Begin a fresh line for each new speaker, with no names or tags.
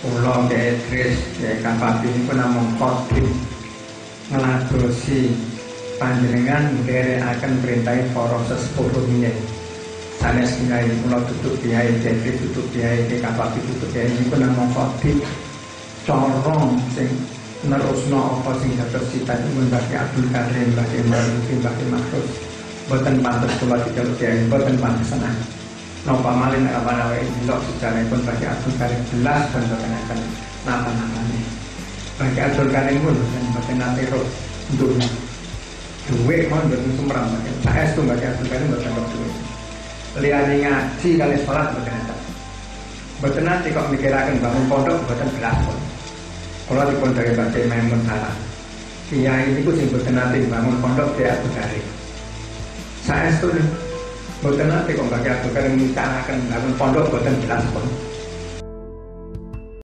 Kula Kyai Idris Kyai Kapapi niku namung khotib ngladosi panjenengan nderekaken perintah para sesepuh rumiyin. Sanes Kyai kula tutup Kyai Idris tutup Kyai Kapapi tutup Kyai niku namung khotib corong sing nerusno apa sing dados cita Mbah Abdul Karim, Mbah Mbah Maksud. Boten pantes kula diceluk Kyai, boten pantesan. Napa malih nek ana wae delok sejarahipun Mbah Abdul Karim belas dan boten akan napa-napane. Mbah Abdul Karim pun boten nate ro dunya. Duwe mon boten sumrang Mbah. Saestu Mbah Abdul Karim boten duwe. Liyane ngaji kali salat boten enten. Boten nate kok mikiraken bangun pondok boten belas pun. Kula dipun dari Mbah Maimun Salah. Kiai niku sing boten nate bangun pondok Mbah Abdul Karim. Saestu boten nate kok Mbah Abdul Karim mitanaken bangun pondok boten jelas pun.